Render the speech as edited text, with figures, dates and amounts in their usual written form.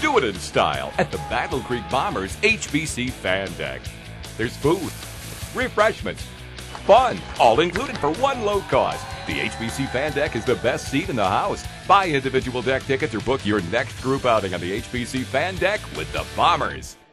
Do it in style at the Battle Creek Bombers HBC Fan Deck. There's food, refreshments, fun, all included for one low cost. The HBC Fan Deck is the best seat in the house. Buy individual deck tickets or book your next group outing on the HBC Fan Deck with the Bombers.